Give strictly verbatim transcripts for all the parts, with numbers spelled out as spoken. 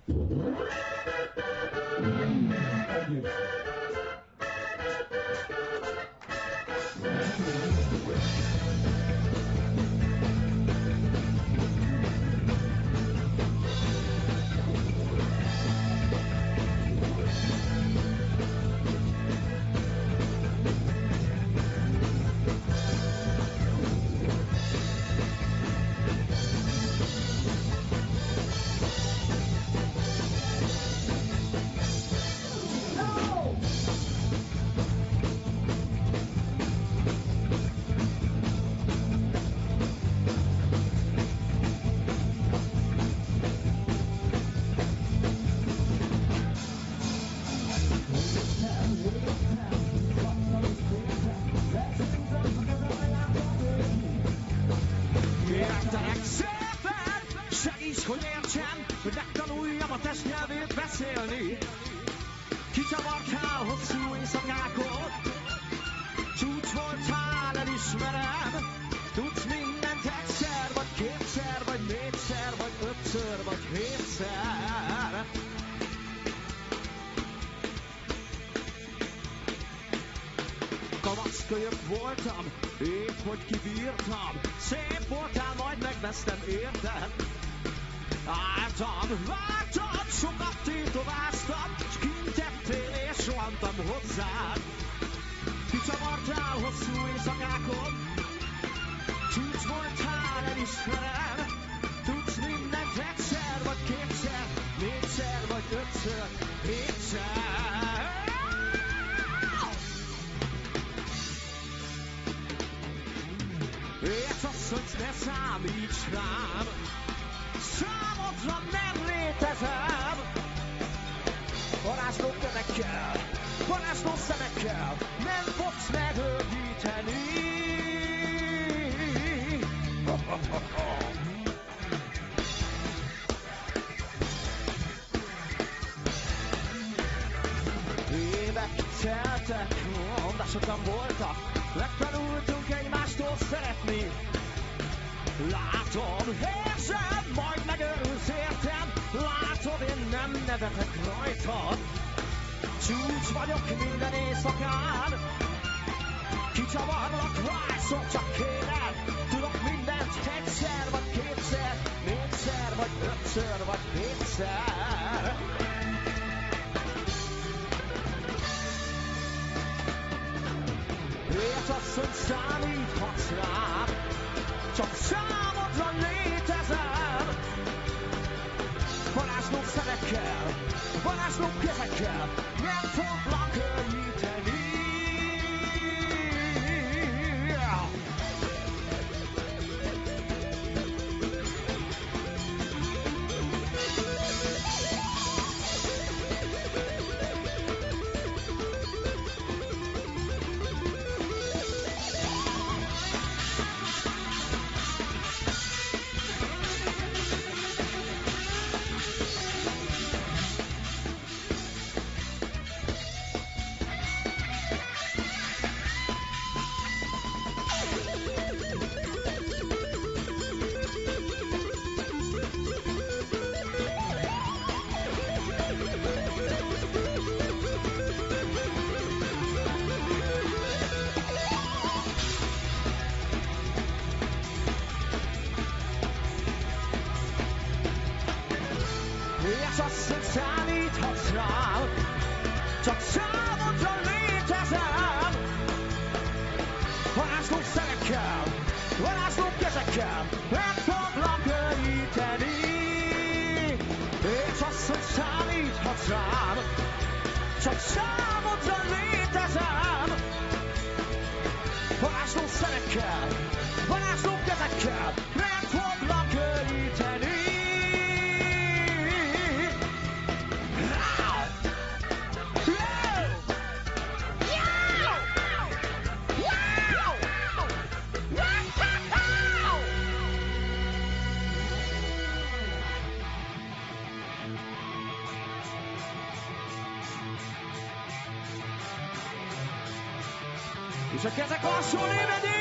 És a kezek lassul ébredni!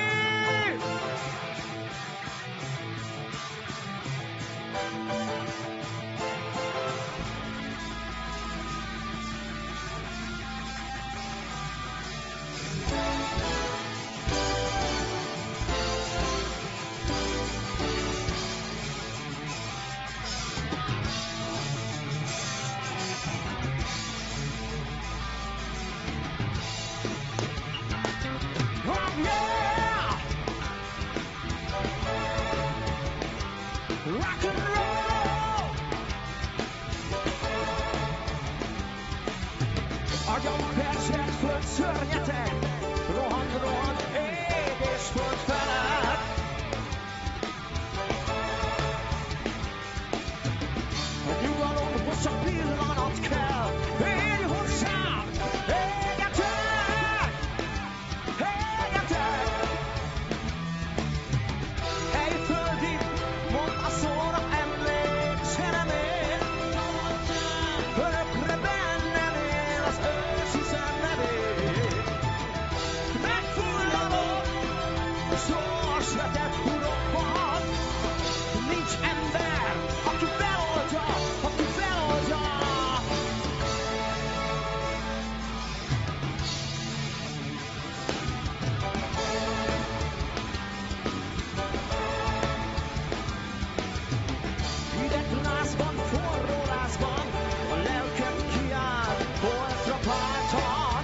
Agyam persett föld szörnyeteg, rohant, rohant, ég és föld felett. A nyugalomhoz csak pillanat kell, élj hozzám, égetek, égetek. Helyföldi, mondd a szóra, emlékszel én, örökre bennem él az őszi szenvedély. Megfulladok, sors vetett hurokban, nincs ember, aki feloldja, aki feloldja. Hideg lázban, forró lázban, a lelkem kiáll, holtra pártan.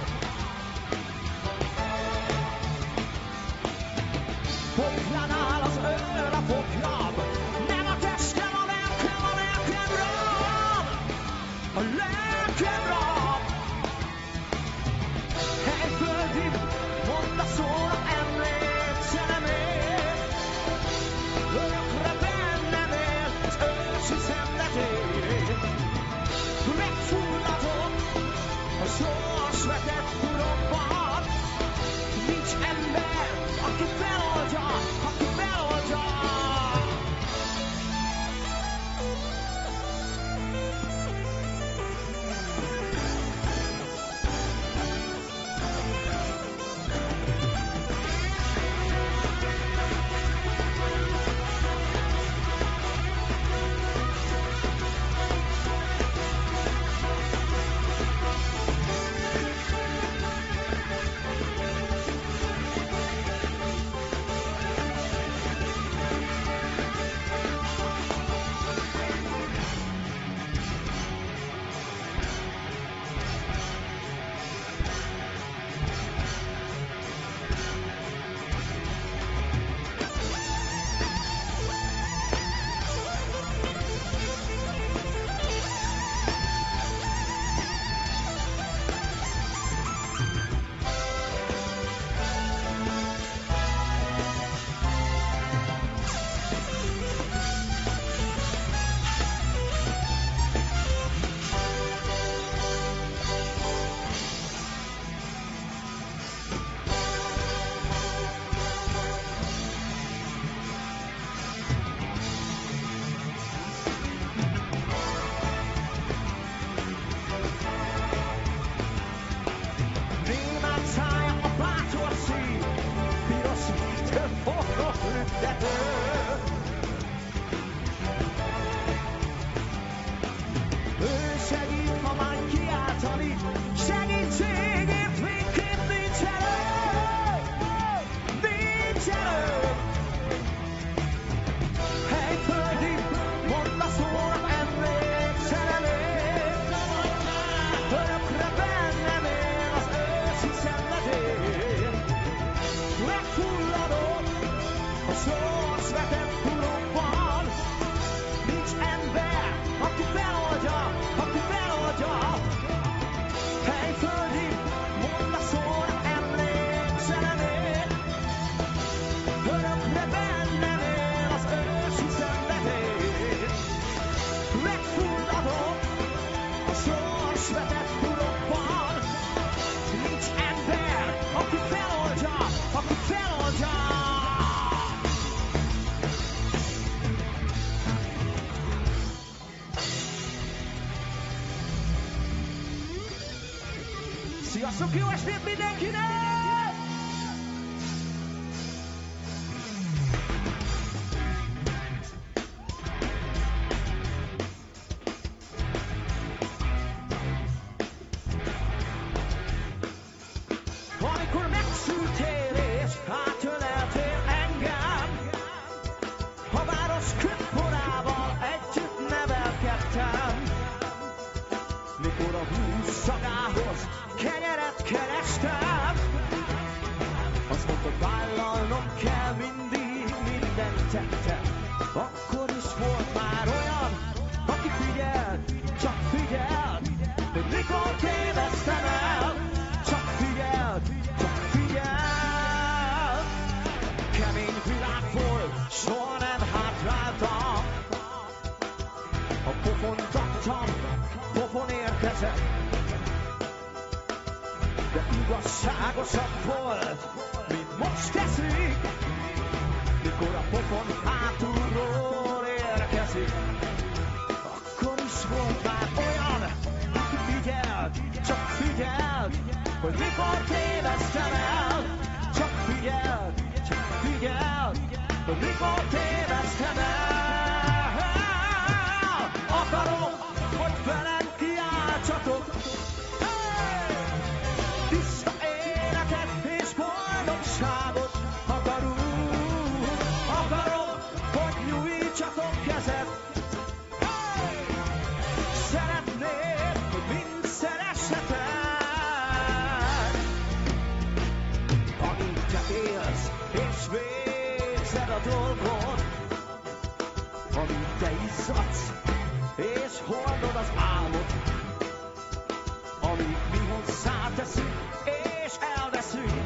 Pokján áll az őr a poklyam, nem a testem, a lelkem, a lelkem rab, a lelkem rab. Helyföldi, mondd a szóra, emlékszel én, örökre bennem él az őszi szenvedély. Megfulladok a sors vetett hurokban, nincs ember, aki feloldja, aki feloldja. Némán szája a bátor szív, piros víztől forró üdvető. Ő segít, ha már kiáltani, segítségért végképp nincs elő, nincs elő. Helyföldi, mondd a szóra, emlékszel én, örökre bennem él az őszi szenvedély. Megfulladok a sors vetett hurokban, nincs ember, aki feloldja, aki feloldja. Helyföldi, mondd a szóra, emlékszel én, örökre bennem él az őszi szenvedély. Megfulladok a sors vetett hurokban, nincs ember, aki feloldja, aki feloldja. Sziasztok, jó estét mindenkinek! Amikor megszültél és átöleltél engem, a város ködporával együtt nevelkedtem. Mikor a hús szagához kenyeret kerestem, azt mondtad, vállalnom kell, mindig mindent tettem. Akkor is volt már olyan, aki figyelt, csak figyelt, hogy mikor tévesztem el. kezed. De igazságosabb volt, mint most teszik, mikor a pofon hátulról érkezik. Akkor is volt már olyan, aki figyelt, csak figyelt, hogy mikor tévesztem el. Csak figyelt, csak figyelt, hogy mikor tévesztem el. Akarom, hogy velem kiáltsatok. Tiszta életet és boldogságot akarunk. Akarom, hogy nyújtsatok kezet. Szeretném, hogy mind szeressetek. Amíg te élsz és végzed a dolgot, amíg te izzadsz és hordod az álmot, amíg mi hozzáteszünk és elveszünk,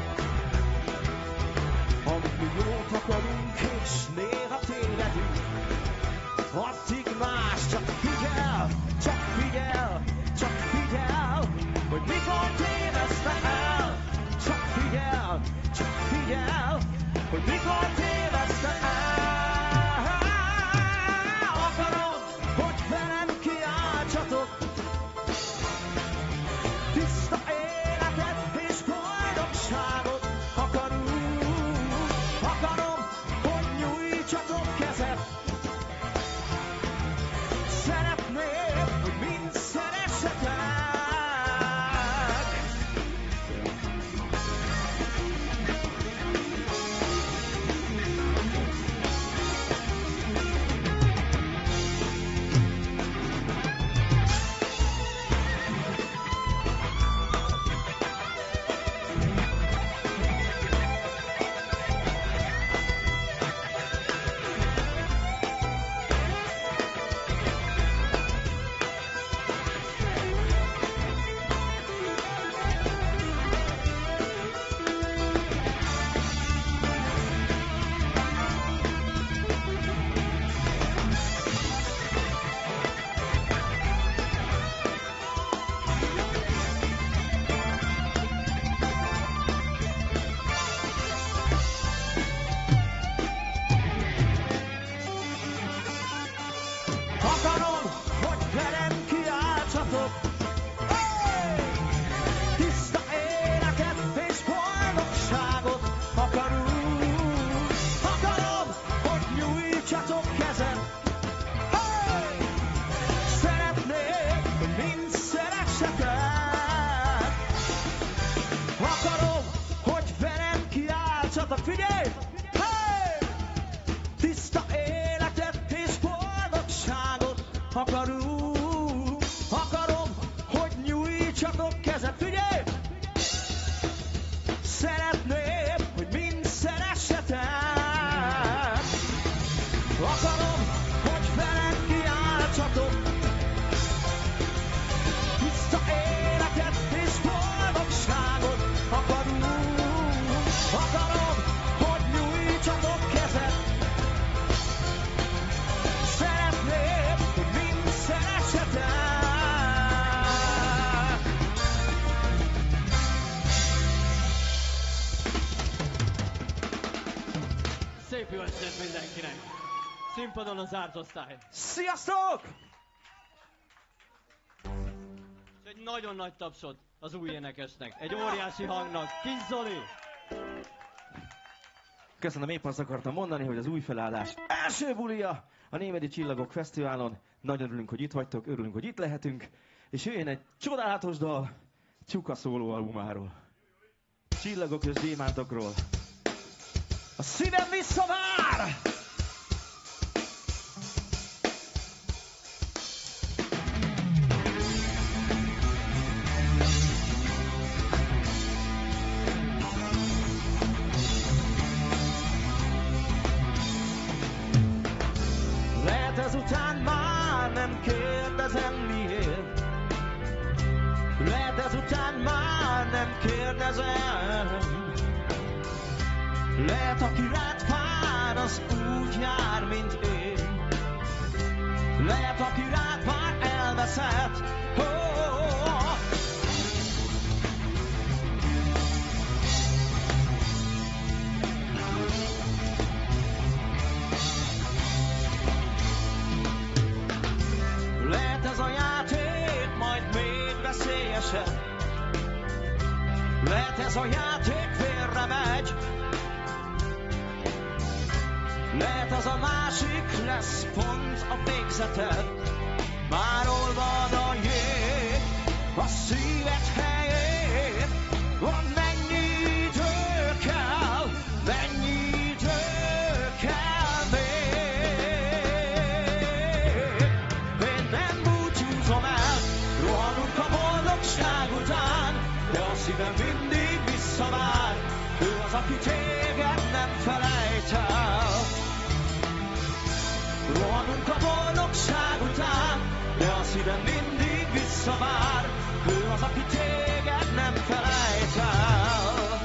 amíg mi jót akarunk és néha tévedünk, addig más csak figyel, csak figyel, csak figyel, hogy mikor tévesztek el. Csak figyel, csak figyel, hogy mikor tévesztek el. Akarom, hogy velem kiáltsatok. Tiszta életet és boldogságot akarunk. Akarom, hogy nyújtsatok kezet. Szeretném, hogy mind szeressetek. Akarom, hogy velem kiáltsatok. Tiszta életet és boldogságot akarunk. Akarom, hogy nyújtsatok kezet. Szeretném, hogy mind szeressetek. Akarom, hogy velem kiáltsatok. Figyelj! Tiszta életet és boldogságot akarunk. Akarom, hogy nyújtsatok kezet. Figyelj! Szeretném, hogy mind szeressetek. Akarom, hogy velem kiáltsatok. Tiszta életet és boldogságot akarunk. Akarom, hogy nyújtsatok kezet. Szeretném, hogy mind szeressetek. Szép jó estét mindenkinek! Színpadon az zárt osztály. Sziasztok! És egy nagyon nagy tapsot az új énekesnek, egy óriási hangnak, Kis Zoli! Köszönöm, épp azt akartam mondani, hogy az új felállás első bulia a Némedi Csillagok Fesztiválon. Nagyon örülünk, hogy itt vagytok, örülünk, hogy itt lehetünk. És jöjjön egy csodálatos dal Csuka szólóalbumáról. Csillagok és gyémántokról. A szívem visszavár! Lehet ezután már nem kérdezem miért. Lehet ezután már nem kérdezem. Lehet, aki rád vár, az úgy jár, mint én. Lehet, aki rád vár, elveszett. Oh, oh, oh. teljesed. Lehet ez a játék félre megy, lehet az a másik lesz pont a végzeted. Már olvad a jég a szíved helyén. Van mennyi idő kell, mennyi idő kell még. Én nem búcsúzom el, rohanunk a boldogság után, de a szívem mindig visszavár. Ő az, aki téged nem felejt el. Rohanunk a boldogság után, de a szívem mindig visszavár. Ő az, aki téged nem felejt el.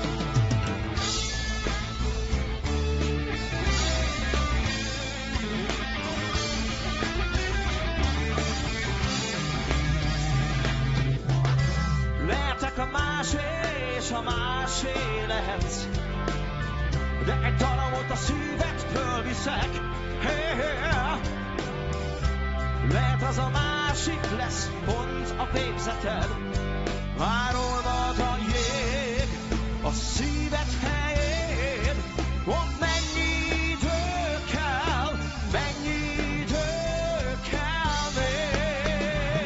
Lehetek a másé, és a másé lehetsz, de egy darabot a szívedből viszek. Hey, hey. Lehet az a másik lesz pont a végzeted. Már olvad a jég a szíved helyén. Ott mennyi idő kell, mennyi idő kell még.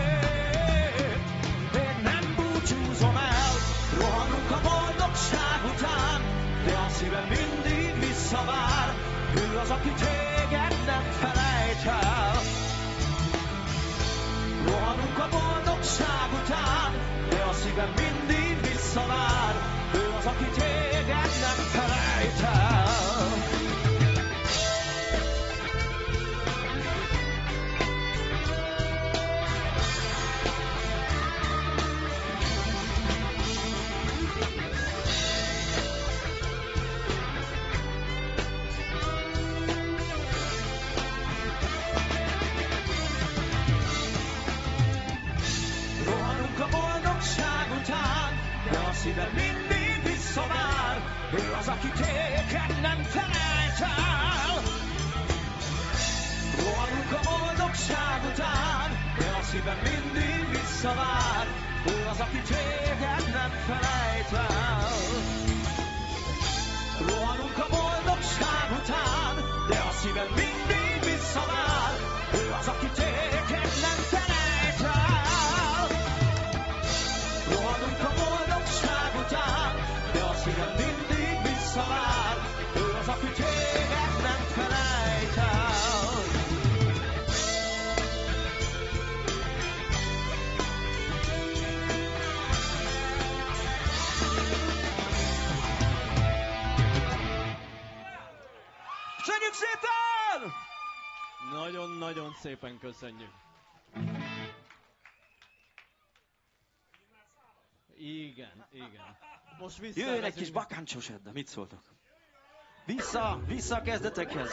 Én nem búcsúzom el, rohanunk a boldogság után, de a szívem mindig visszavár. Ő az, aki téged nem felejt el. Rohanunk a boldogság után, de a szívem mindig visszavár. Ő az, aki téged nem felejt el. Szíved mindig visszavár. Ő az, aki téged nem felejt el. Rohanunk a boldogság után, de a szíved mindig visszavár. Ő az, aki téged nem felejt el. Rohanunk a boldogság után, de a szíved mindig visszavár. Ő az, aki téged nem felejt el. Rohanunk a boldogság után, de a szívem mindig visszavár. Ő az, aki téged nem felejt el. Köszönjük szépen! Nagyon-nagyon szépen köszönjük. Igen, igen. Most vissza. Jöjjön egy kis bakáncsos Edda, mit szóltok? Vissza, vissza a kezdetekhez!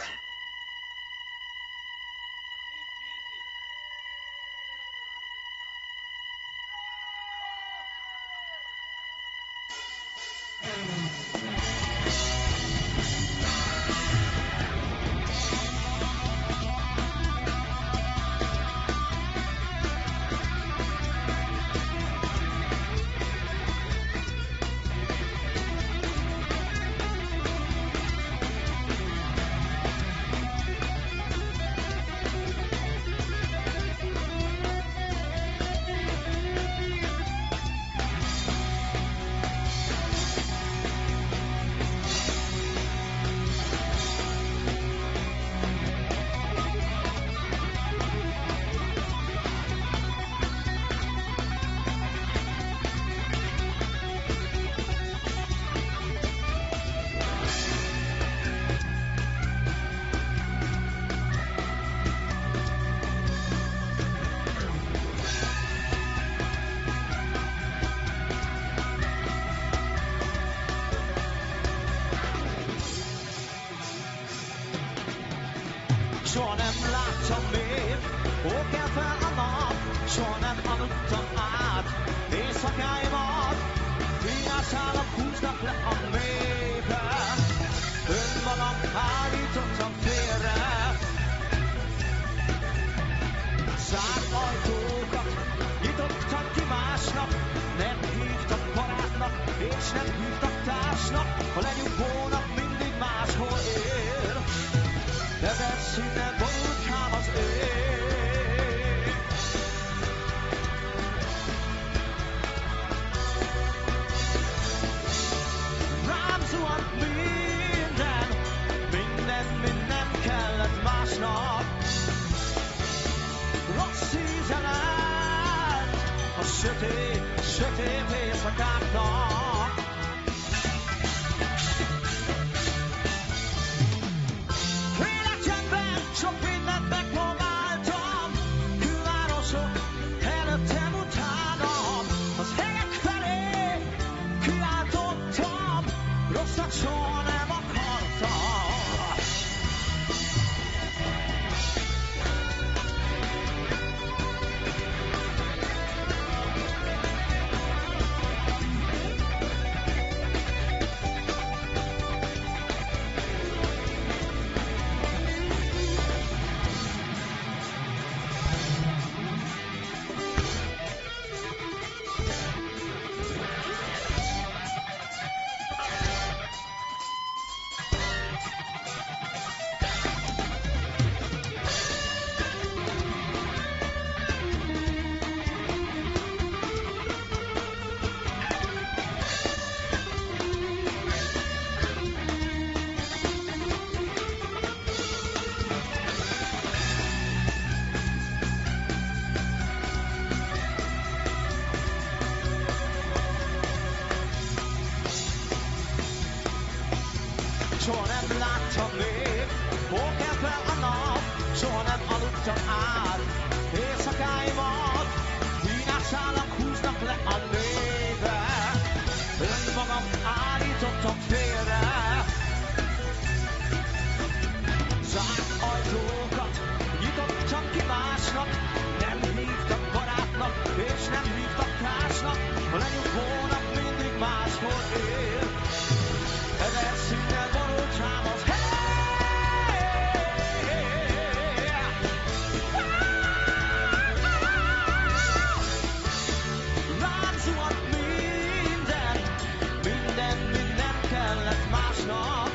Soha nem láttam még, hol kell fel a nap, soha nem aludtam át éjszakáimat. Vigyászállam, húznak le a mélybe, önmagam állítottam félre. Zárt ajtókat nyitottam ki másnak, sötét, sötét éjszakáknak. Életemben sok mindent megpróbáltam, külvárosok előttem, utánam. Az hegyek felé kiáltottam, rosszat soha nem akartam. Soha nem láttam még, hol kell fel a nap, soha nem aludtam át éjszakáimat. Hínásának húznak le a néve, önmagam állítottam félre. Zárt ajtókat nyitottam ki másnak, nem hívtak barátnak, és nem hívtak társnak. A lenyugvónak mindig máshol él. Ezer színnel borult rám az hely. Látszóan minden, minden, minden kellett másnak.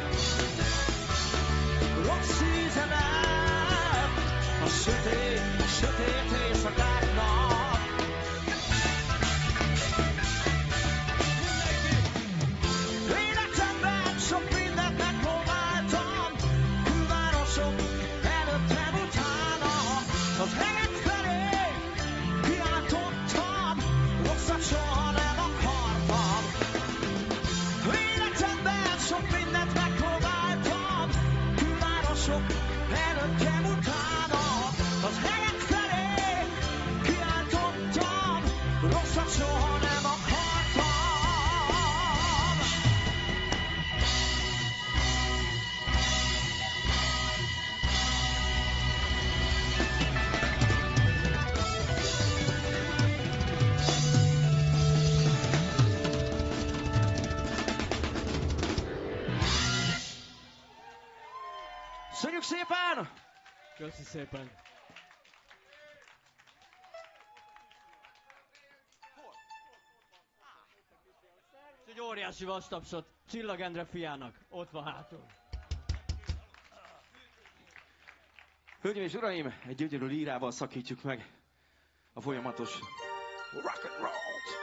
Rossz ízelet a sötét, sötét éjszakáknak. Sok mindent megpróbáltam, külvárosok előttem, utána. Az hegyek felé kiáltottam, rosszat soha nem akartam. Életemben sok mindent megpróbáltam, külvárosok előttem, utána. Az hegyek felé kiáltottam, rosszat soha nem akartam. Köszönjük szépen! Köszi szépen. Egy óriási vastapsot Csillag Endre fiának. Ott van hátul. Hölgyeim és uraim, egy gyönyörű lírával szakítjuk meg a folyamatos rock and roll.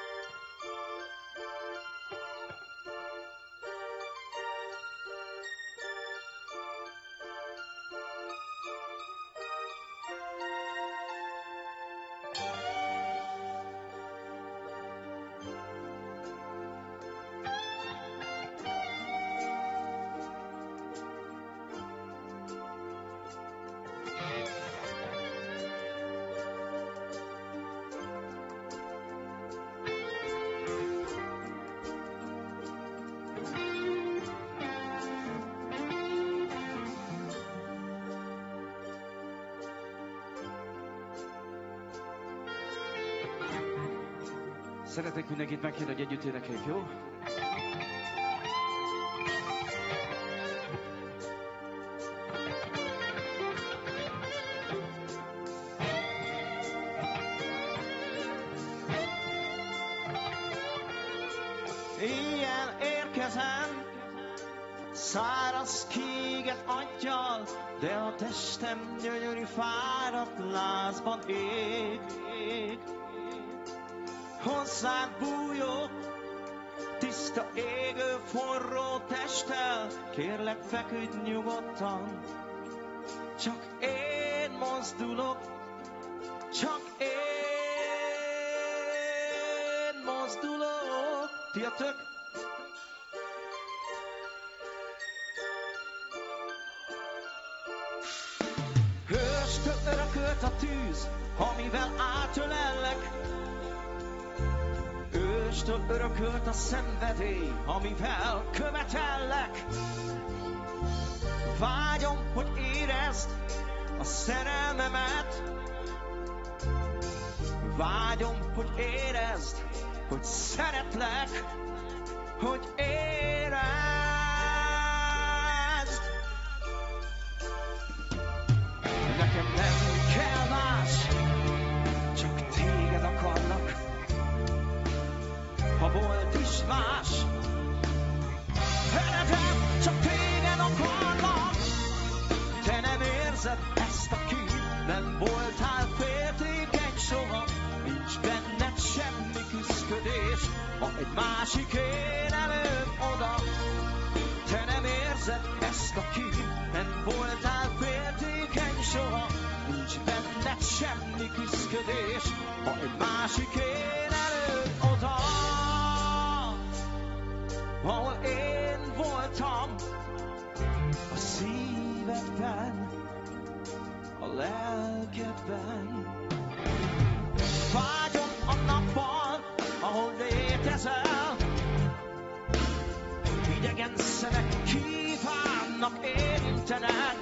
Szeretnék mindenkit megkérni, hogy együtt énekeljük, jó? Éjjel érkezem, száraz kéget aggyal, de a testem gyönyörű fáradt lázban ég, ég. Hozzád bújok, tiszta égő forró testtel, kérlek feküdj nyugodtan. Csak én mozdulok, csak én. mozduló. Ti jöttök? Hőstől örökölt a tűz, amivel átölellek. Őstől örökölt a szenvedély, amivel követellek. Vágyom, hogy érezd a szerelmemet. Vágyom, hogy érezd, hogy szeretlek, hogy érezd. Nekem nem kell más, csak téged akarlak. Ha volt is más, eredem, csak téged akarlak. Te nem érzed ezt a kín, nem voltál féltékeny soha. Nincs benned semmi küszködés, ha egy másik én előbb oda. Te nem érzed ezt a kín, nem voltál féltékeny soha. Nincs benned semmi küszködés, ha egy másik én előbb oda. Ahol én voltam, a szívedben, a lelkedben. Vágyom a nappal, ahol létezel. Idegen szemek kívánnak érintened.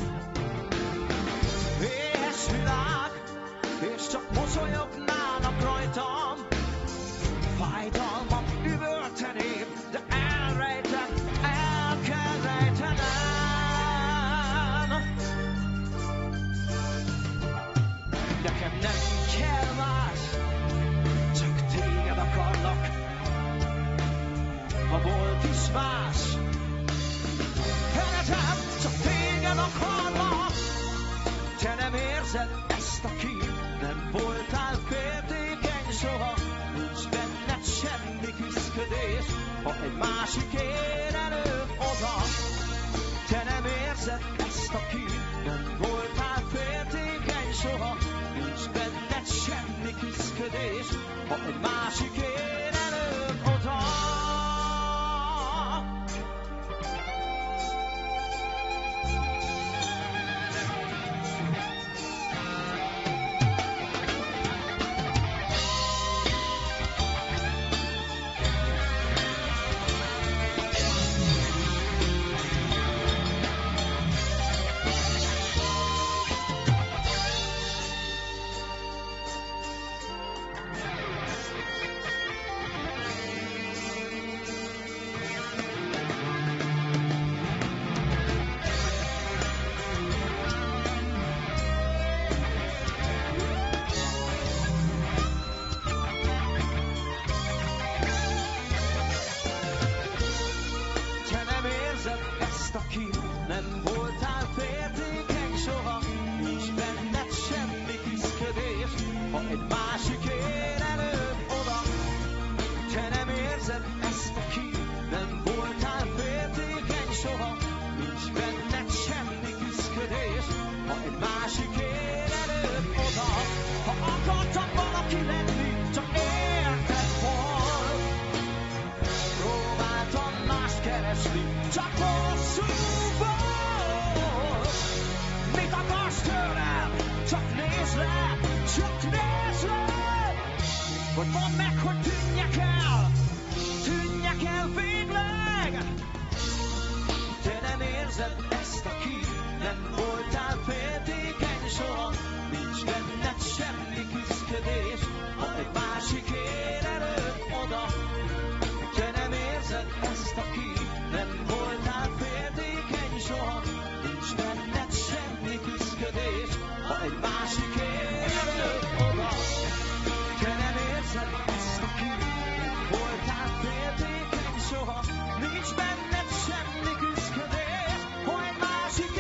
Éhes világ, és csak mosolyognának rajtam. Fájdalmam üvölteném, de elrejtem, el kell rejtenem. Nekem nem kell más, csak téged akarlak. Ha volt is más, eredem, csak téged akarlak. Te nem érzed ezt a kín, nem voltál féltékeny soha. Nincs benned semmi küszködés, ha egy másik én előbb oda. Te nem érzed ezt a kín, nem voltál féltékeny soha. Nincs benned semmi küszködés, ha egy másik én előbb oda.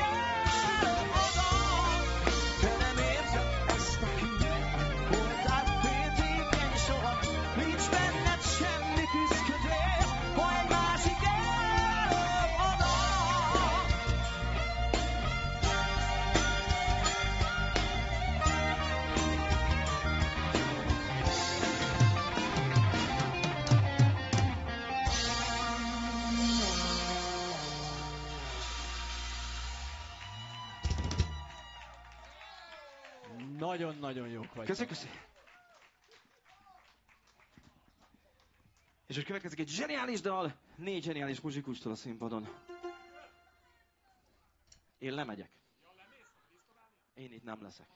Voltál Nagyon-nagyon jók vagytok. Köszi, köszi. És most következik egy zseniális dal, négy zseniális muzsikustól a színpadon. Én lemegyek. Én itt nem leszek.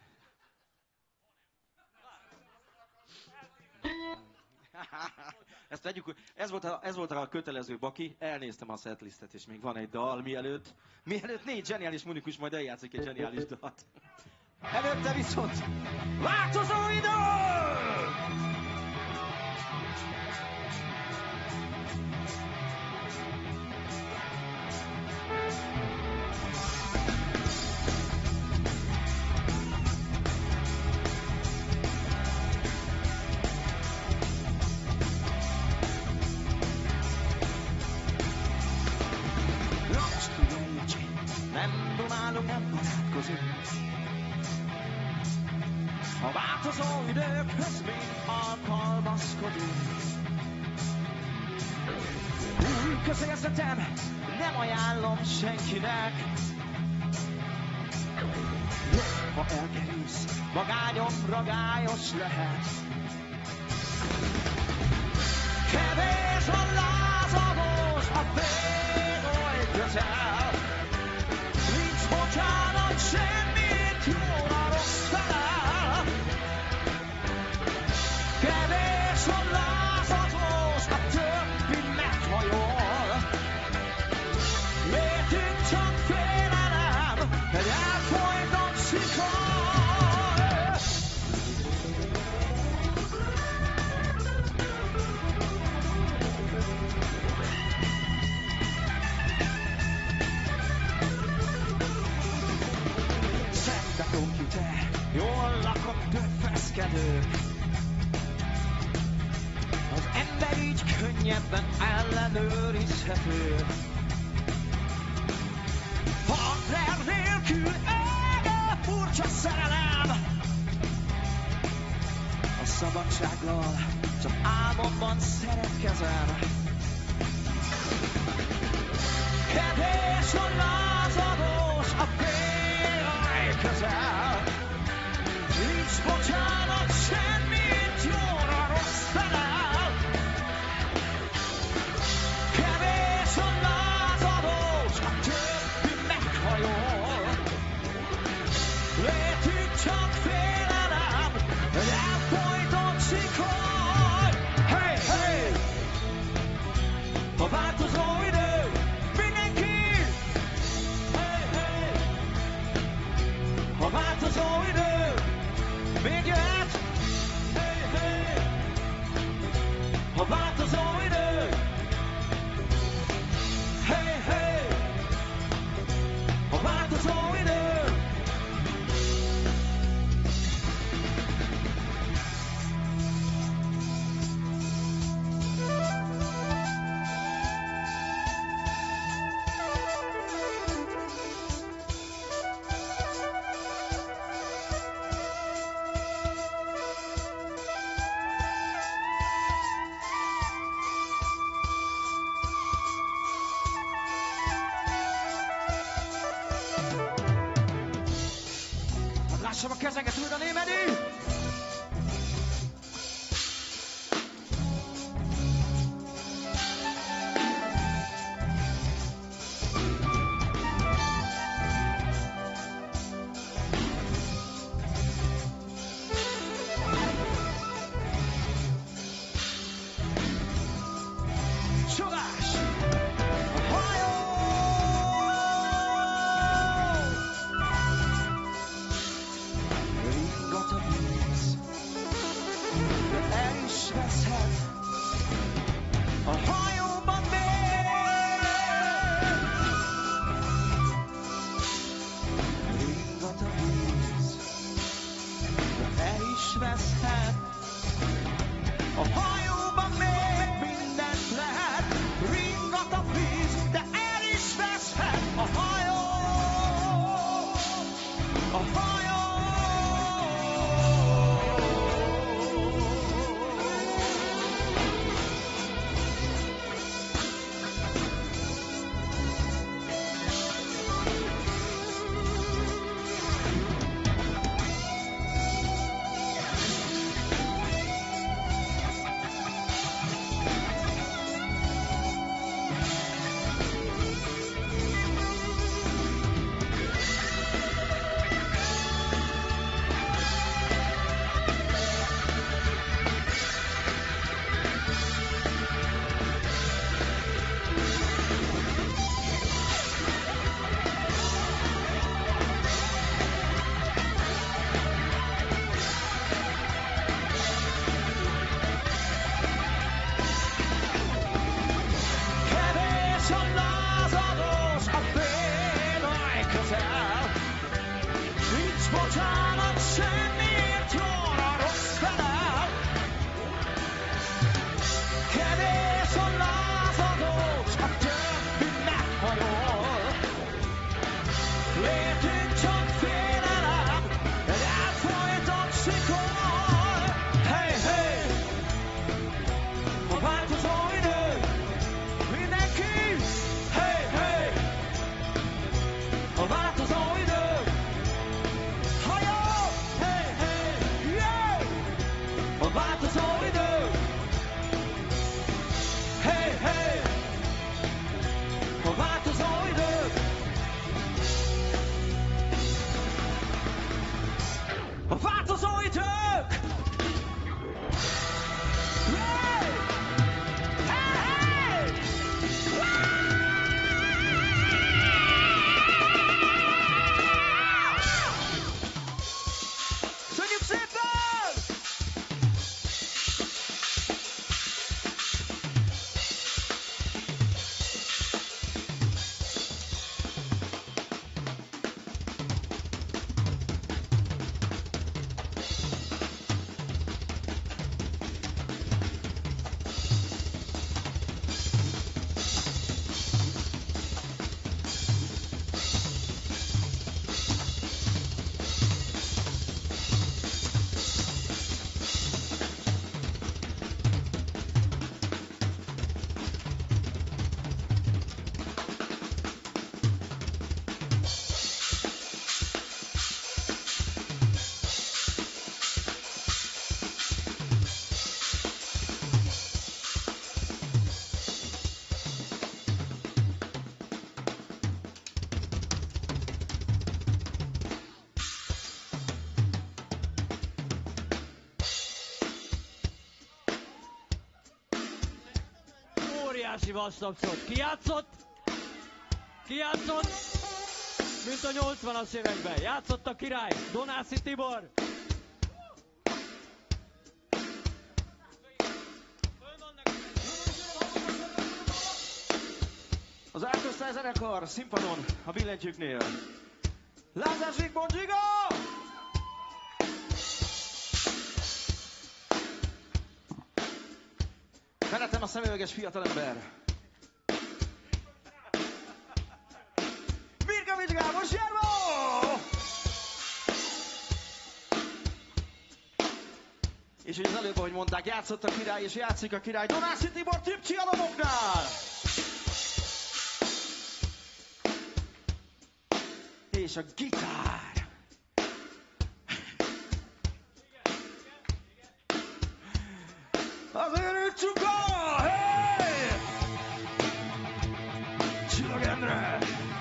Ezt tegyük, ez volt, a, ez volt a kötelező baki, elnéztem a setlistet, és még van egy dal, mielőtt, mielőtt négy zseniális munikus majd eljátszik egy zseniális dalt. Előtte viszont változó idő! Nem dumálunk, nem barátkozunk. A változó időkhöz még alkalmazkodunk. Új közérzetem nem ajánlom senkinek. Ha elkerülsz, magányomra gályos lehet. Kevés a lázadós, a fél oly közel. Nincs bocsánat, semmit jóra rossz felel. Kevés a lázadós, a többi meghajol. Létünk csak félelem, egy elfolytott szikor. Komputer, jól lakott döfeszkedők. Az ember így könnyebben ellenőrizhető. Partner nélkül égő furcsa szerelem. A szabadsággal csak álmomban szeretkezem. Kevés a lázadós, a fél közel. Nincs bocsánat, semmit jóra rossz felel. Kevés a lázadós, a többi meghajol. Létünk csak félelem, egy elfolytott szikor. Hey, hey! A változó idő, mindenki! Hey, hey! A változó idő, még jöhet! Hey, hey! A változó idő! Hey, hey! A változó idő! Lássam a kezeket újra, Némedi! Csodás! Hajó! Ringat óriási vasszapszot. Ki játszott? Ki játszott? Mint a nyolcvanas években. Játszott a király, Donászi Tibor. Az Árkosztály zenekar színpadon a billentyűknél. Lázár Zsigmond Zsiga! Mellettem a szemüveges fiatalember. Mirkovics Gábor Sérvó! És hogy az előbb, ahogy mondták, játszott a király és játszik a király Donászi Tibor Tipcsi a doboknál! És a gitár. Az őrült csuka! Hey! Csillag Endre!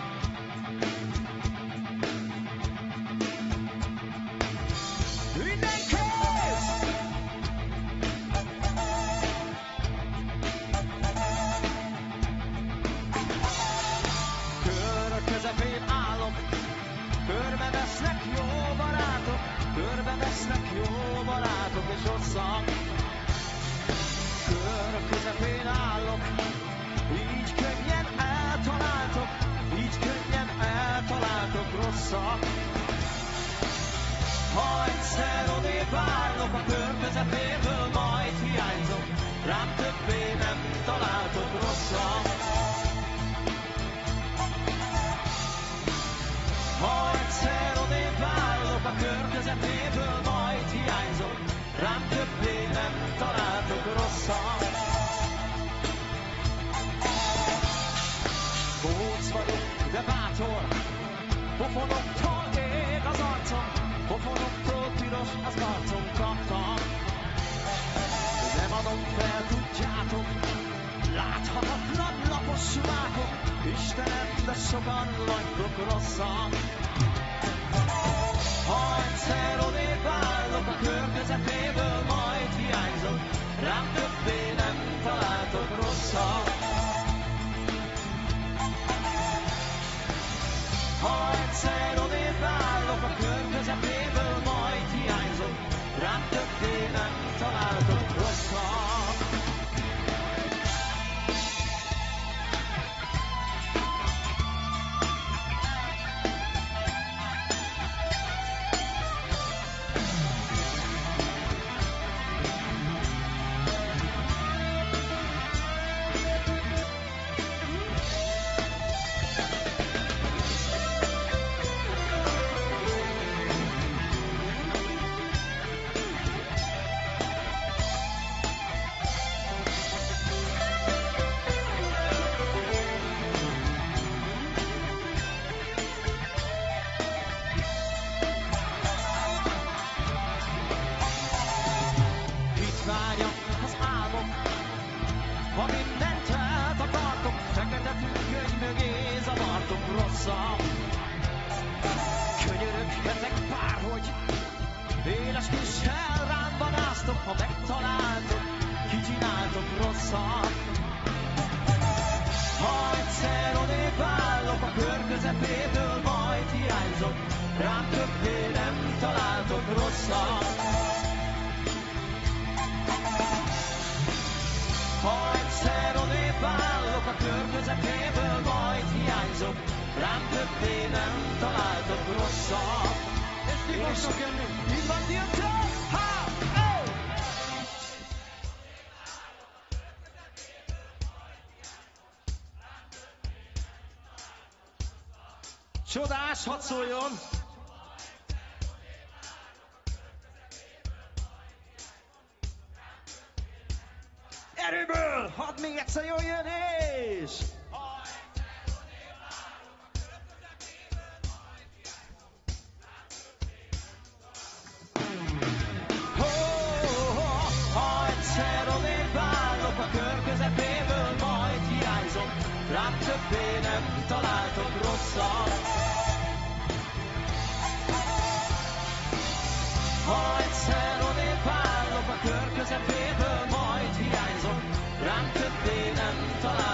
Minden kész! Kör a közepén állok, körbevesznek jó barátok, körbevesznek jó barátok és rosszak. Kör a közepén állok, így könnyen eltaláltok, így könnyen eltaláltok rosszak. Ha egyszer odébb állok a kör közepéből, majd hiányzok, rám többé nem találtok rosszak. Ha egyszer odébb állok a kör közepéből, majd hiányzok, rám többé nem találtok rosszat. Bóc vagyok, de bátor, pofonoktól ég az arcom, pofonoktól piros az arcom kaptam. Nem adom fel, tudjátok, láthatatlan lapos mákok, Istenem, de sokan vagytok rosszak. Ha egyszer odébb állok a kör közepéből, majd hiányzok, rám többé nem találtok rosszak. Ha egyszer odébb állok a kör közepéből, majd hiányzok, rám többé nem találtok rosszak. Csodás, hadd szóljon! Erőből! Hadd még egyszer jöjjön és! Ha egyszer odébb állok a kör közepéből, majd hiányzom, rám többé nem találtok rosszat. Ha egyszer odébb állok a kör közepéből, majd hiányzom, rám többé nem találtok.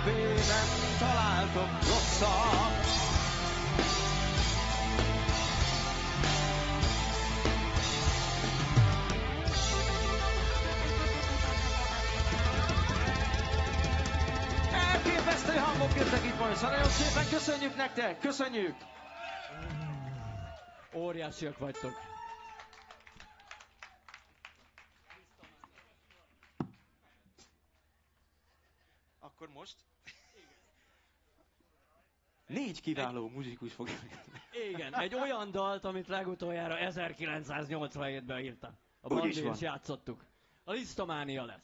szemében találtok rosszat. Elképesztő hangok jöttek itt most, nagyon szépen köszönjük nektek, köszönjük! Óriásiak vagytok. Akkor most? Négy kiváló muzsikus fog Igen, egy olyan dalt, amit legutoljára ezerkilencszáznyolcvanhétben írtam. A Úgy is Bandit van. is játszottuk. A Lisztománia lesz.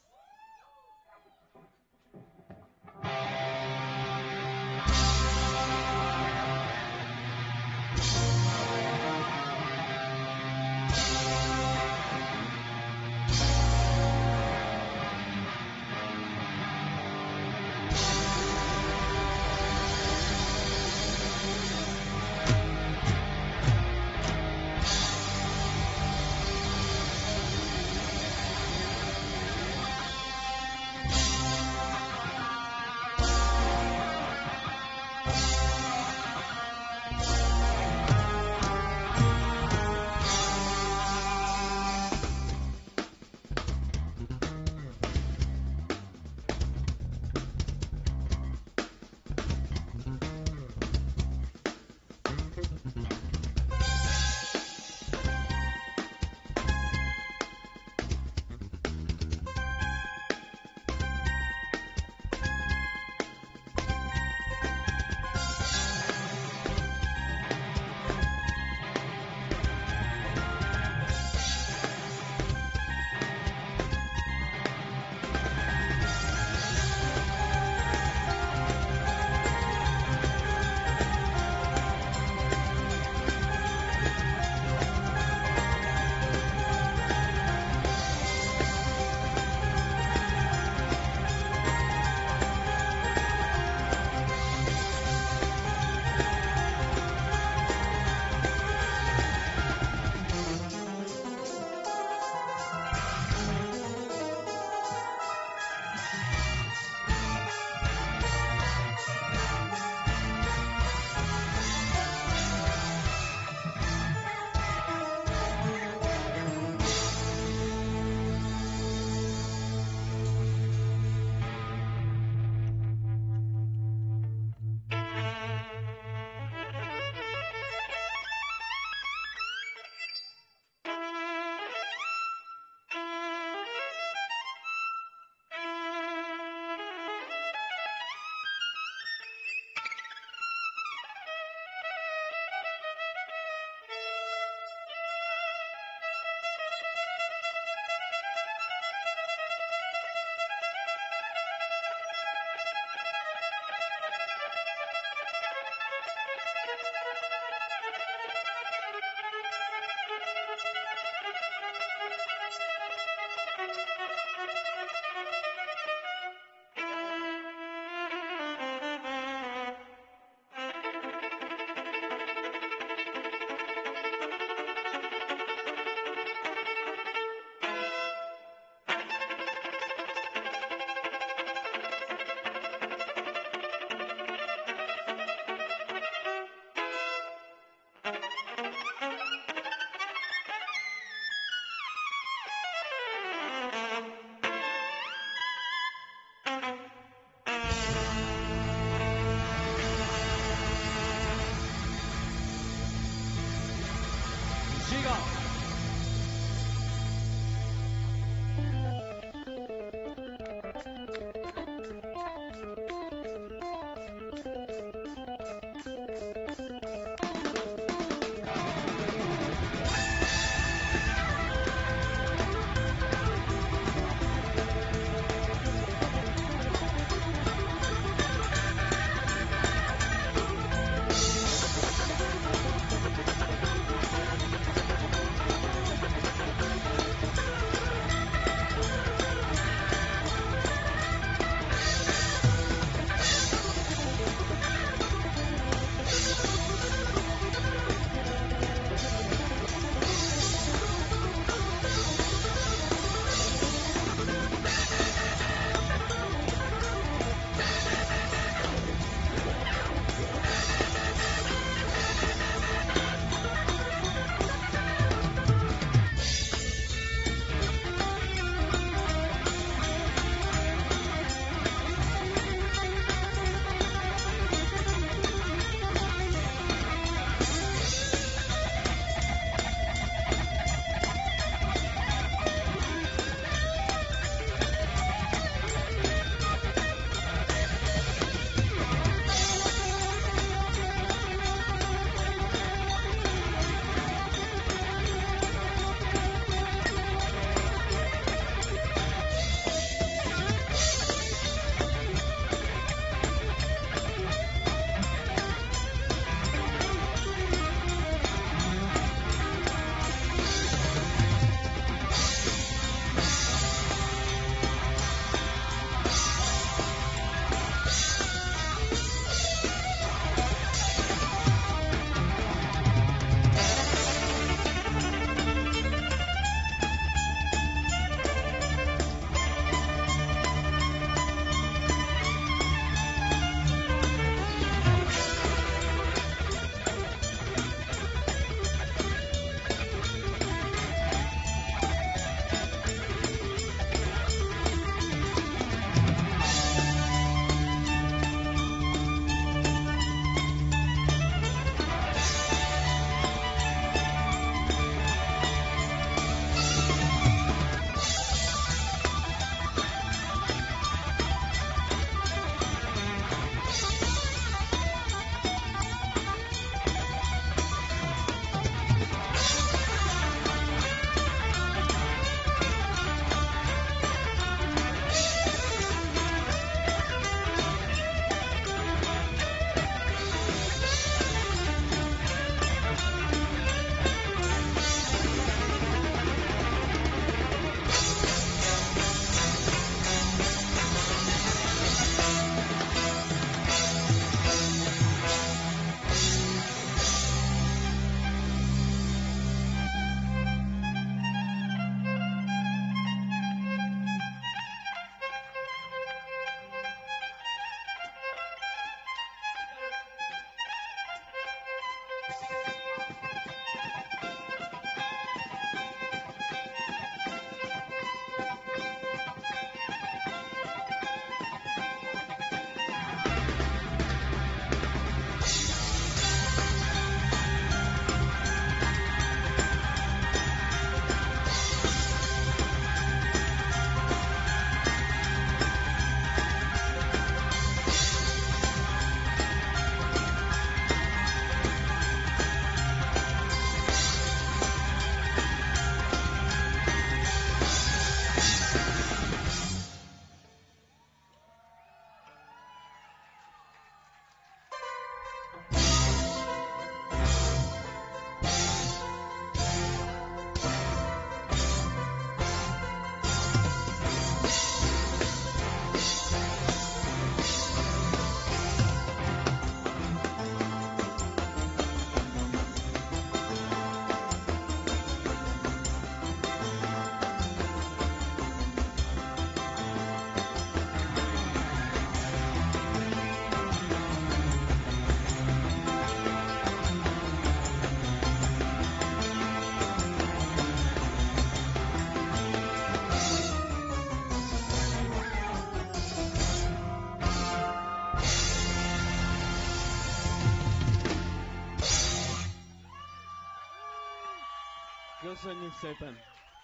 Köszönjük szépen!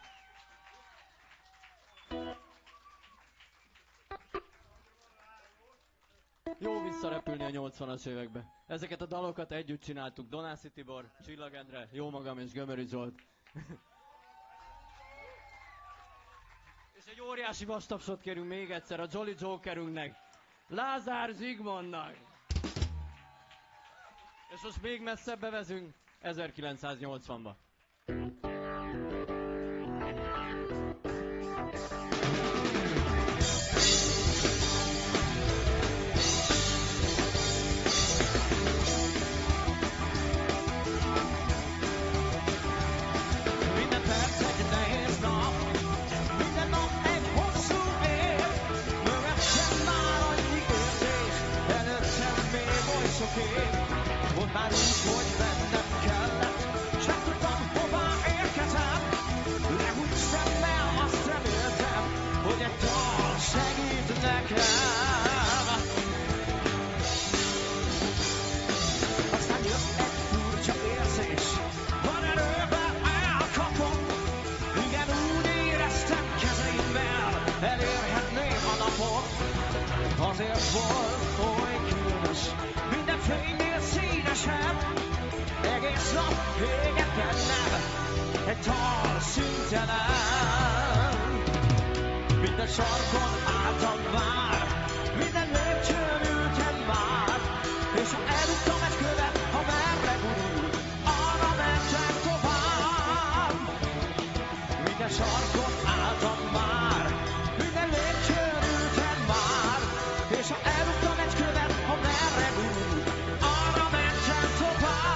Jó visszarepülni a nyolcvanas évekbe. Ezeket a dalokat együtt csináltuk. Donászi Tibor, Csillag Endre, jó magam és Gömöri Zsolt. És egy óriási vastapsot kérünk még egyszer a Jolly Jokerünknek, Lázár Zsigmondnak. És most még messzebbre vezünk, ezerkilencszáznyolcvanba. Volt már úgy, hogy bennem kellett, sem tudtam, hová érkezem. Lehúgy szemmel azt reméltem, hogy egy dal segít nekem. Aztán jött egy furcsa érzés, van erőben elkapott. Igen, úgy éreztem kezeimmel, elérhetném a napot. Azért volt oly különös, minden fénynél színesebb. Egész nap égett bennem egy dal szüntelen. Minden sarkon álltam már, minden lépcsőn ültem már, és ha elrúgtam egy követ, ha merre gurul, arra mentem tovább. Minden sarkon álltam már, minden lépcsőn ültem már, és ha elrúgtam egy követ, ha merre gurul, arra mentem tovább.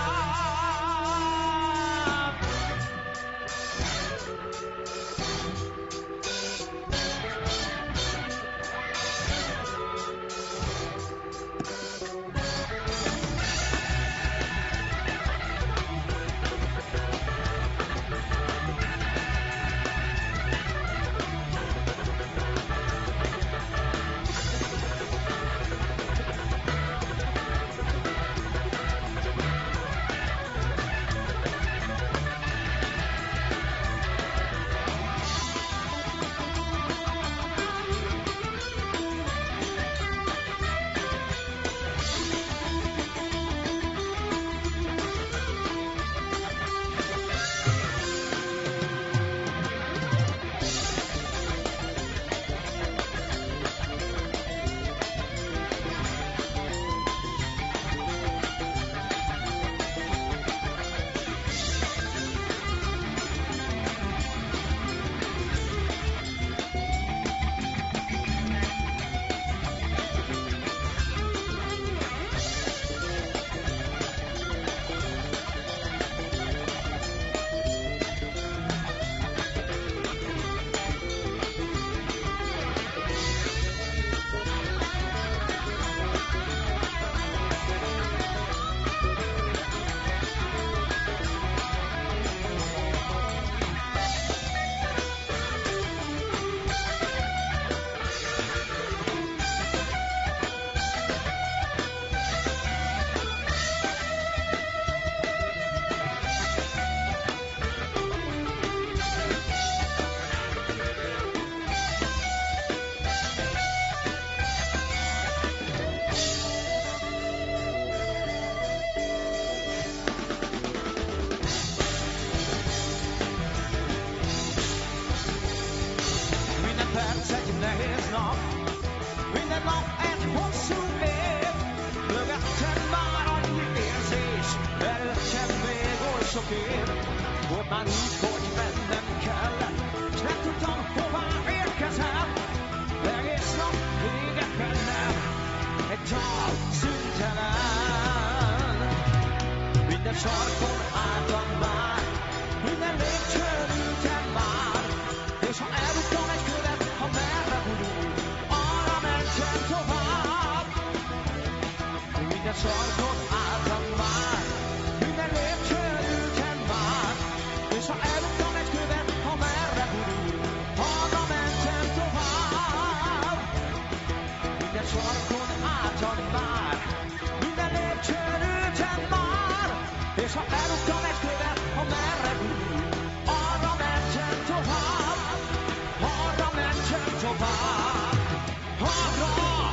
sok év, volt már úgy, hogy mennem kellett, s nem tudtam, hová érkezem. Egész nap véget bennem, egy dal szüntelen. Minden sarkon álltam már, minden lépcsőn ültem már, és ha elrúgtam egy követ, ha merre gurul, arra mentem tovább. Minden sarkon álltam már, minden lépcsőn ültem már, és ha elrúgtam egy követ, ha merre gurul, arra mentem tovább. Minden sarkon álltam már, minden lépcsőn ültem már, és ha elrúgtam egy követ, ha merre gurul, arra mentem tovább, arra mentem tovább, arra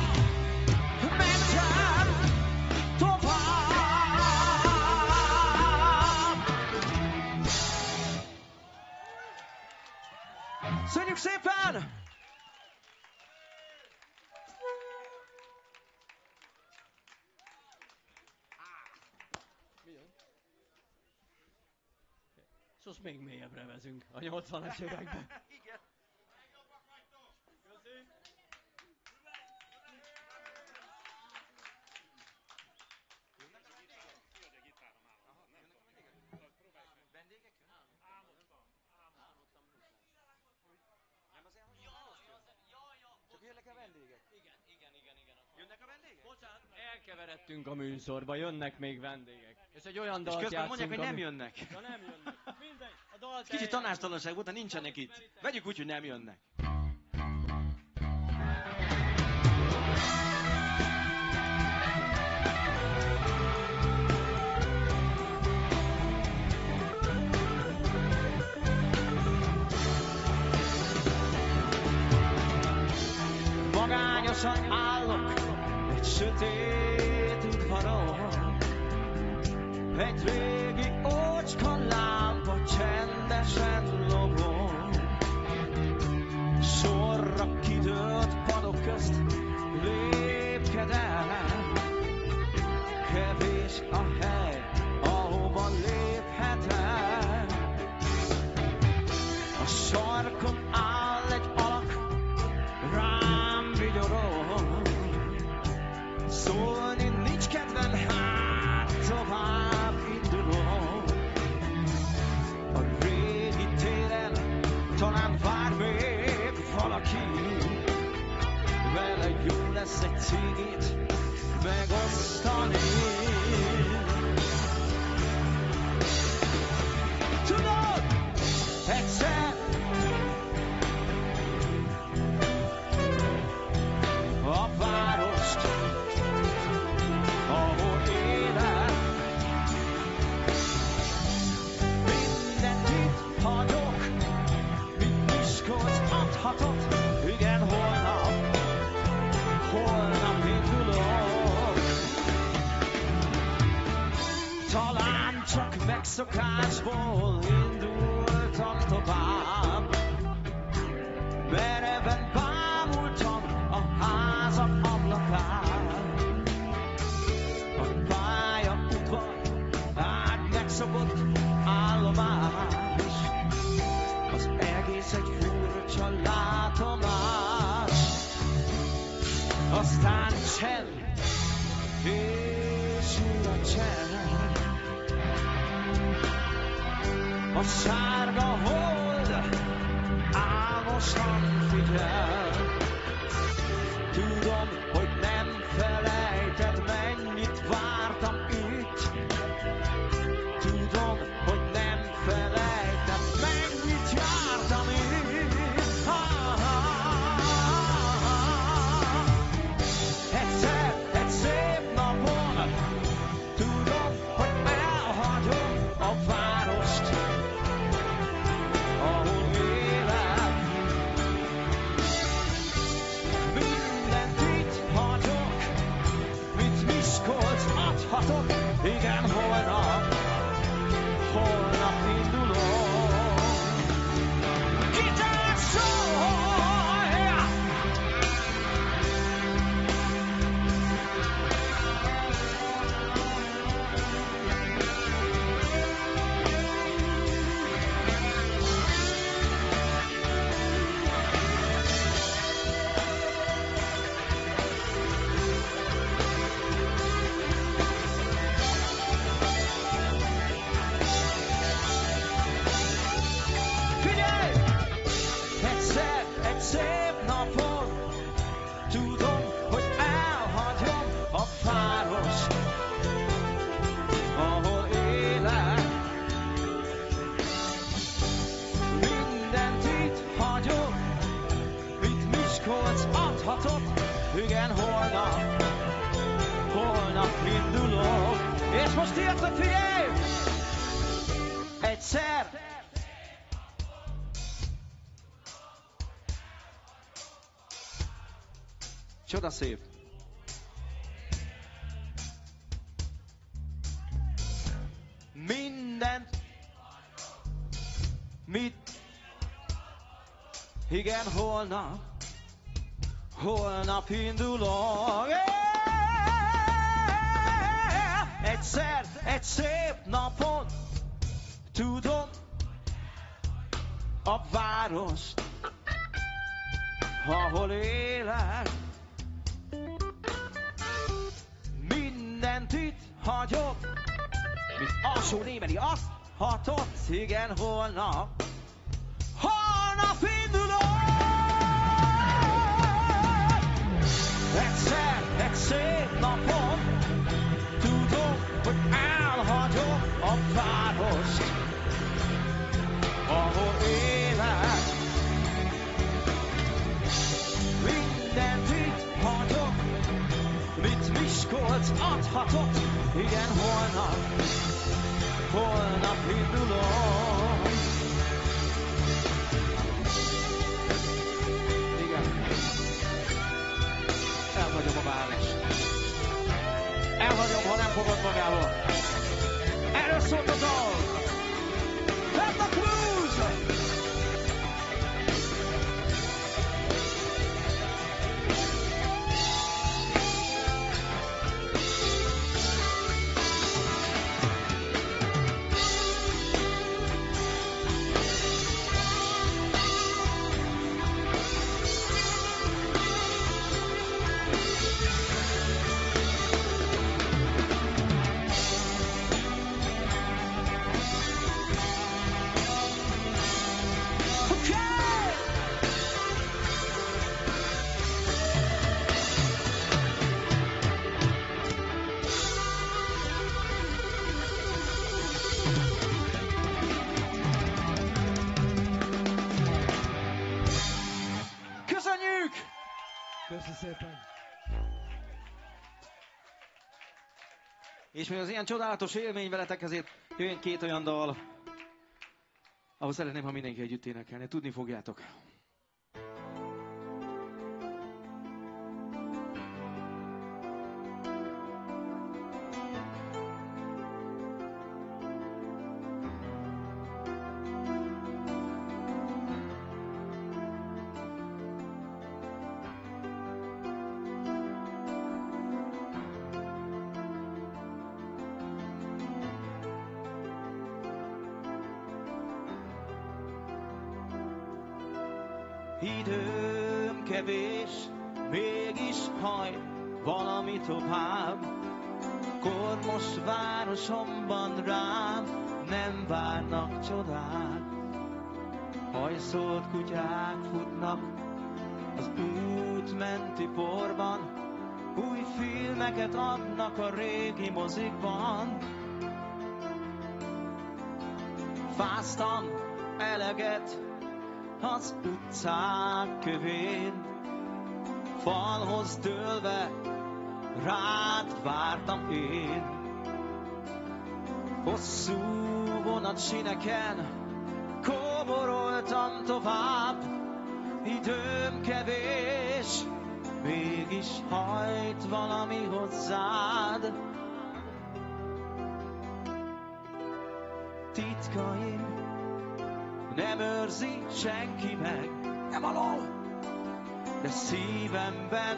mentem tovább. Köszönjük szépen! Sos még mélyebbre vezünk a nyolcvanas években. Bocsánat, elkeveredtünk a műsorba, jönnek még vendégek. És egy olyan És dalt közben mondják, hogy játszunk, nem ami- jönnek. Ja, nem jönnek. Mindegy, a dalt Kicsit el- tanástalanság volt, de nincsenek itt. Vegyük úgy, hogy nem jönnek. Magányosan állok egy sötét udvaron, egy régi ócska lámpa csendesen lobog. Sorra kidőlt padok közt lépkedem, kevés a hely, ahova léphetem. A sarkon áll egy alak, rám vigyorog, szólni nincs kedven, hát tovább indulok. A régi téren talán vár még valaki, vele jó lesz egy cigit megosztani. Tudod, egyszer a várost, ahol élek, mindent itt hagyok, mint Miskolc adhatott. Igen, holnap, holnap indulok. Talán csak megszokásból indultam tovább, mereven bámultam a házak ablakán. A pályaudvar, hát megszokott állomás, az egész egy furcsa látomás. Aztán csend, és újra csend. A sárga hold álmosan figyel. Tudom, hogy nem felejted, mennyit vártam itt. Tudom, hogy nem felejted, mennyit jártam itt. Egyszer, egy szép napon tudom, hogy elhagyom a várost, ahol élek. Mindent itt hagyok, mit Miskolc adhatok. Igen, holnap, holnap indulok. Gitár szól! És most érted, figyelj! Egyszer! Csoda szép! Mindent, mit, igen, holnap, holnap indulok. Egyszer, egy szép napon tudom a várost, ahol élek. Mindent itt hagyok, mint alsó némeni azt hatott, igen, holnap, holnap indulok. Egyszer, egy szép napon tudom, hogy elhagyom a várost, ahol élek. Mindent itt hagyok, mit Miskolc adhatott, igen, holnap, holnap indulok. Igen. Elhagyom a várost. Elhagyom, ha nem fogod magával. Erről szólt a dal. Let the blues! Köszönöm szépen. És még az ilyen csodálatos élmény veletek, ezért jöjjön két olyan dal, ahol szeretném, ha mindenki együtt énekelni. Tudni fogjátok. Időm kevés, mégis hajt valami tovább. Kormos városomban rám nem várnak csodák. Hajszolt kutyák futnak az út menti porban, új filmeket adnak a régi mozikban. Fáztam eleget az utcák kövén, falhoz dőlve rád vártam én. Hosszú vonatsineken kóboroltam tovább, időm kevés, mégis hajt valami hozzád. Titkaim nem őrzi senki meg, nem alól, de szívemben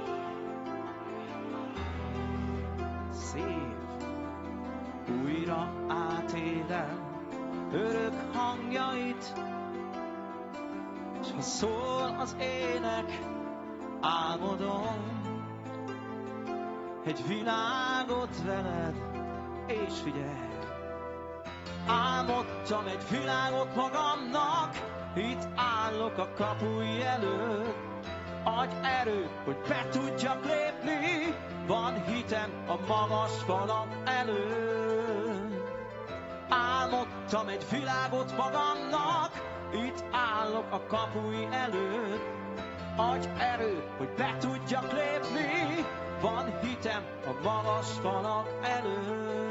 szép. Újra átélem örök hangjait, s ha szól az ének, álmodom egy világot veled, és figyelj. Álmodtam egy világot magamnak, itt állok a kapuj előtt. Adj erőt, hogy be tudjak lépni, van hitem a magas falak előtt. Álmodtam egy világot magamnak, itt állok a kapuj előtt. Adj erőt, hogy be tudjak lépni, van hitem a magas falak előtt.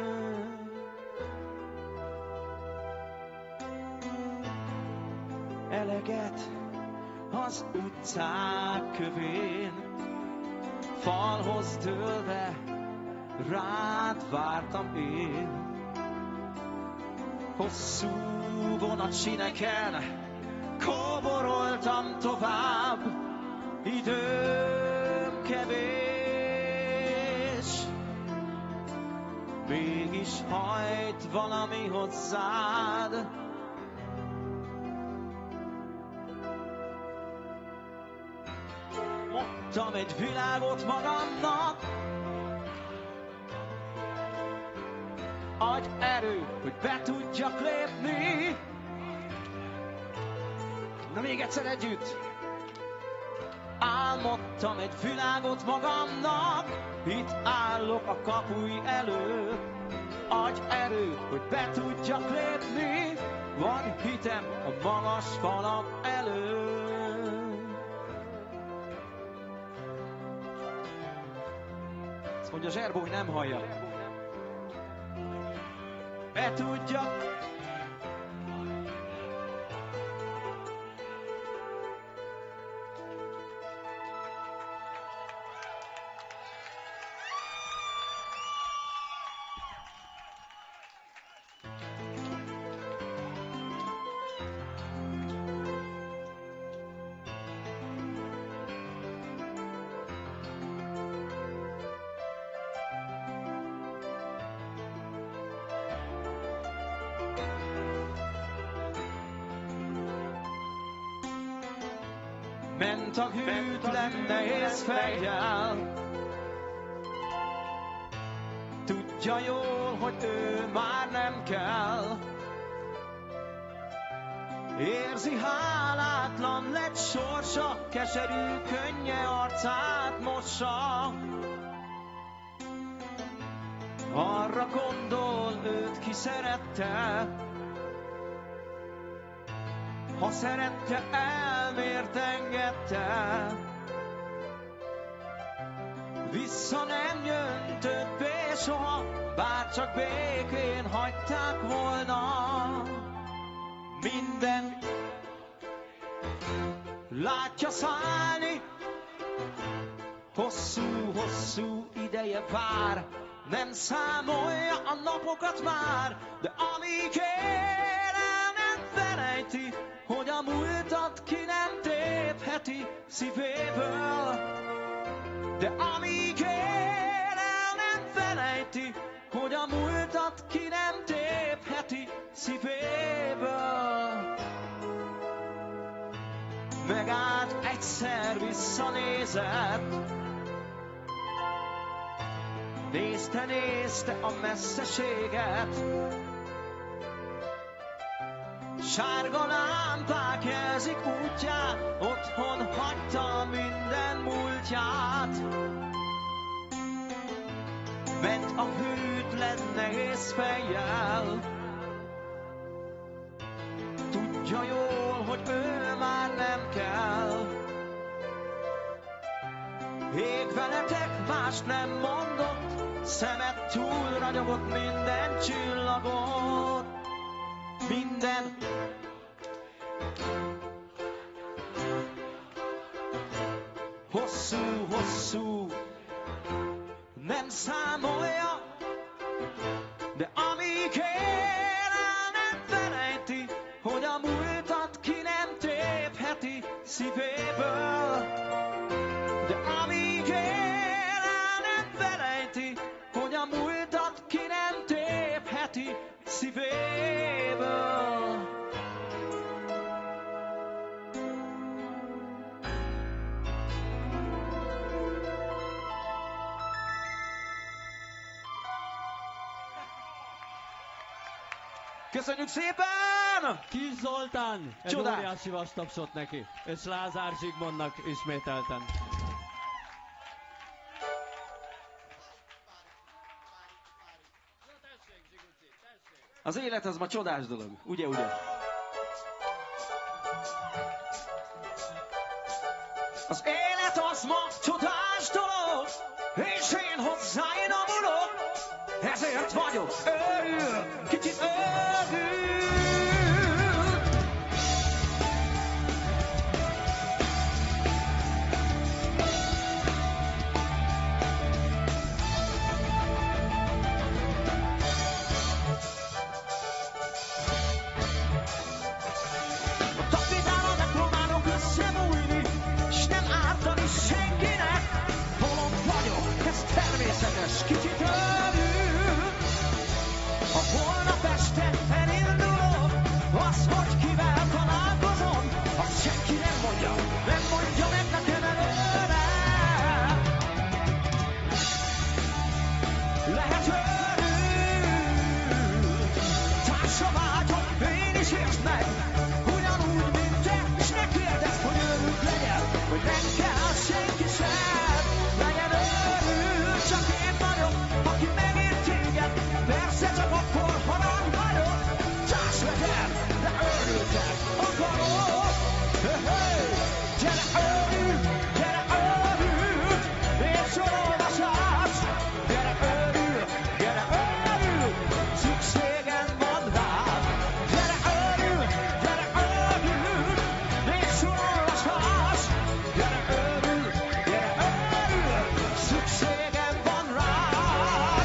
Eleget az utcák kövén, falhoz dőlve rád vártam én. Hosszú vonatsineken kóboroltam tovább, időm kevés. Mégis hajt valami hozzád. Mondtam egy világot magamnak, adj erő, hogy be tudjak lépni. Na még egyszer együtt. Álmodtam egy világot magamnak, itt állok a kapuj előtt. Adj erő, hogy be tudjak lépni, van hitem a magas falak előtt. Azt mondja Zserbó, hogy nem hallja. Be tudjak. Ment a hűtlen nehéz fejjel, tudja jól, hogy ő már nem kell. Érzi, hálátlan lett sorsa, keserű könnye arcát mossa. Arra gondol, őt ki szerette, ha szerette, elmért engedte. Vissza nem jön többé soha, bár csak békén hagyták volna. Minden látja szállni, hosszú-hosszú ideje vár. Nem számolja a napokat már, de amíg él, el nem felejti, hogy a múltat ki nem tépheti szívéből. De amíg él, el nem felejti, hogy a múltat ki nem tépheti szívéből. Megállt, egyszer visszanézett, nézte, nézte a messzeséget. Sárga lámpák jelzik útját, otthon hagyta minden múltját. Ment a hűtlen nehéz fejjel, tudja jól, hogy ő már nem kell. Ég veletek, más nem mondott, szemet túl ragyogott minden csillagot. Minden hosszú-hosszú nem számolja, de amíg él, el nem felejti, hogy a múltat ki nem tépheti szívéből. De amíg él, el nem felejti, hogy a múltat ki nem tépheti szívéből. Köszönjük szépen! Kis Zoltán, egy Csodás. óriási vastapsot neki, és Lázár Zsigmondnak ismételten. Az élet az ma csodás dolog, ugye, ugye? Az élet az ma csodás dolog, és én hozzáén amulok, ezért vagyok őrült, kicsit őrült. Kicsit örül, ha holnap este elindulok, az, hogy kivel találkozom, azt senki nem mondja, nem mondja meg nekem előre. Lehet örül, társa vágyom, én is értsd meg, ugyanúgy, mint te, és ne kérdezd, hogy örült legyen, hogy nem kell senki sem, legyen örül, csak én vagyok, aki megért téged, persze csak akkor, ha nem vagyok, társ legyen, de örültek akarok. Hey, gyere örül, gyere örül, és olvasás, gyere örül, gyere örül, szükségem van rád, gyere örül, gyere örül, és olvasás, gyere örül, gyere örül, szükségem van rád.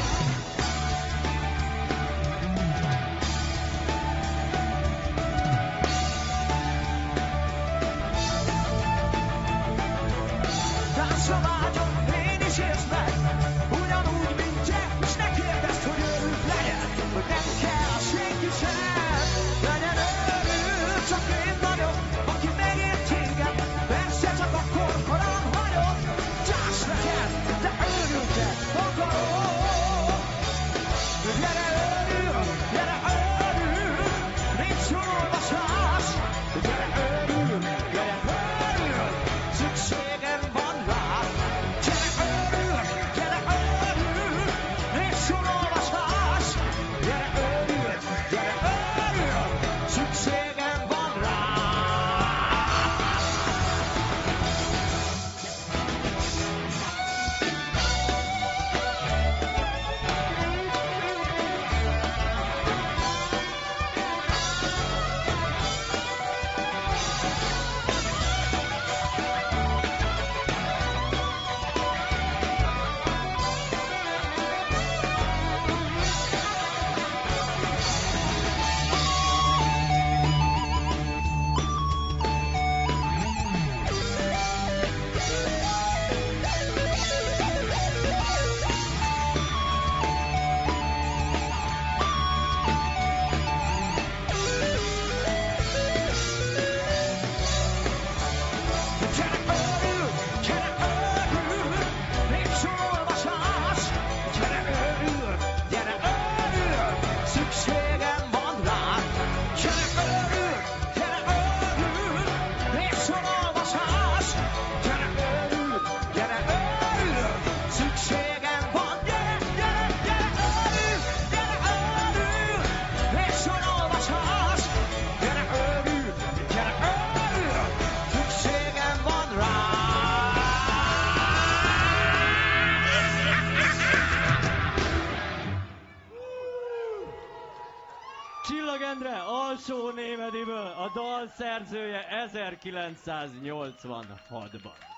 Társra vágyom, én is értsd meg, ugyanúgy, mint te, és ne kérdezd, hogy örült legyen, hogy nem kell senki sem, legyen örül, csak én vagyok, aki megért téged, persze csak akkor, ha nem hagyok, társ legyen, de örültet akarok. Gyere örül, gyere örül, nincs olvasás, gyere örül, gyere örül, szükségem van rád. Gyere örül, gyere örül, nincs olvasás, gyere örül, gyere örül, szükségem van rád. Gyere örül, gyere örül, nincs olvasás, gyere örül, gyere örül, szükségem van rád. Gyere örül, gyere örül, nincs olvasás, gyere örül, gyere örül, szükségem van. Gyere, gyere, gyere örül, gyere örül, nincs olvasás, gyere örül, gyere örül, szükségem van rád. Csillag Endre, Alsó Némediből, a dal szerzője ezerkilencszáznyolcvanhatban.